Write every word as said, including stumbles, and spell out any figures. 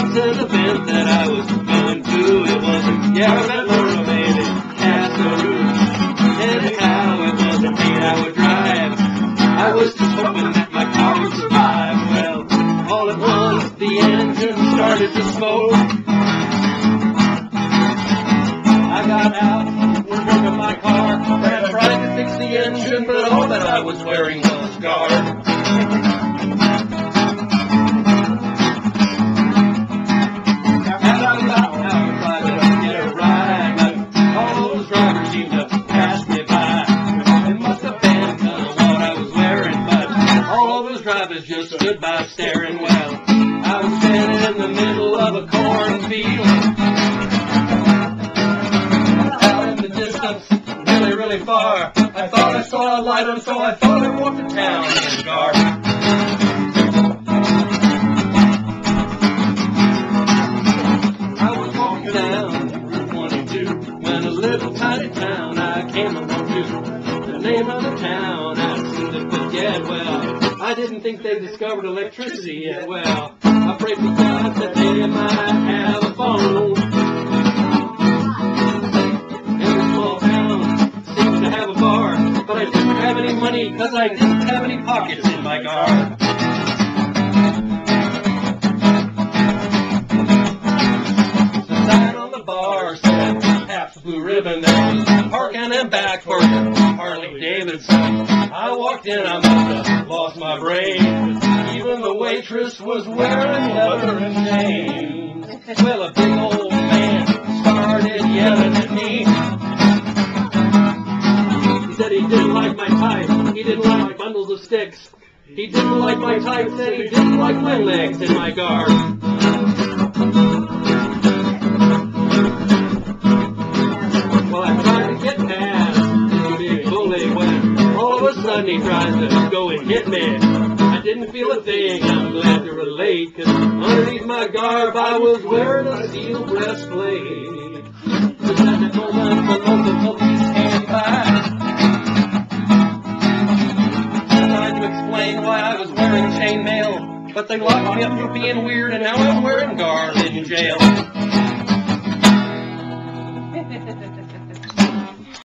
an event that I was going to. It was in Yarraville, maybe Casaroo. Anyhow, it wasn't me I would drive. I was just hoping that my car would survive. Well, all at once the engine started to smoke. I got out, was driving my car, and tried to fix the engine, but all that I was wearing was guard. Drivers just stood by staring. Well, I was standing in the middle of a cornfield, out in the distance, really, really far. I thought I saw a light, and so I thought I'd walk to town in the dark. I was walking down Route twenty-two when a little tiny town I came along to. The name of the town I seemed to forget. Well, I didn't think they discovered electricity yet. Well, I prayed to God that they might have a phone. And the small town seemed to have a bar, but I didn't have any money because I didn't have any pockets in my car. The sign on the bar said Pabst Blue Ribbon. There was parking and back for Harley Davidson. I walked in, I must have lost my brain. Even the waitress was wearing leather and chains. Well, a big old man started yelling at me. He said he didn't like my type. He didn't like my bundles of sticks. He didn't like my type. Said he didn't like my legs in my garden. Well, I tried to get past this big bully when all of a sudden he tries to go and hit me. I didn't feel a thing, I'm glad to relate, cause underneath my garb I was wearing a steel breastplate. Just at that moment the local police came by. I tried to explain why I was wearing chainmail, but they locked me up for being weird, and now I'm wearing guard in jail.